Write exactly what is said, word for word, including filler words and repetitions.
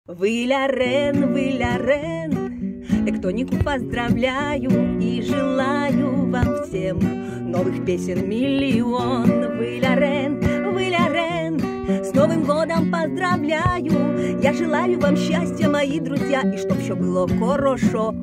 Вы ля Рен, вы ля Рен, Тектонику поздравляю и желаю вам всем новых песен миллион. Вы ля Рен, вы ля Рен, с Новым годом поздравляю. Я желаю вам счастья, мои друзья, и чтоб все было хорошо.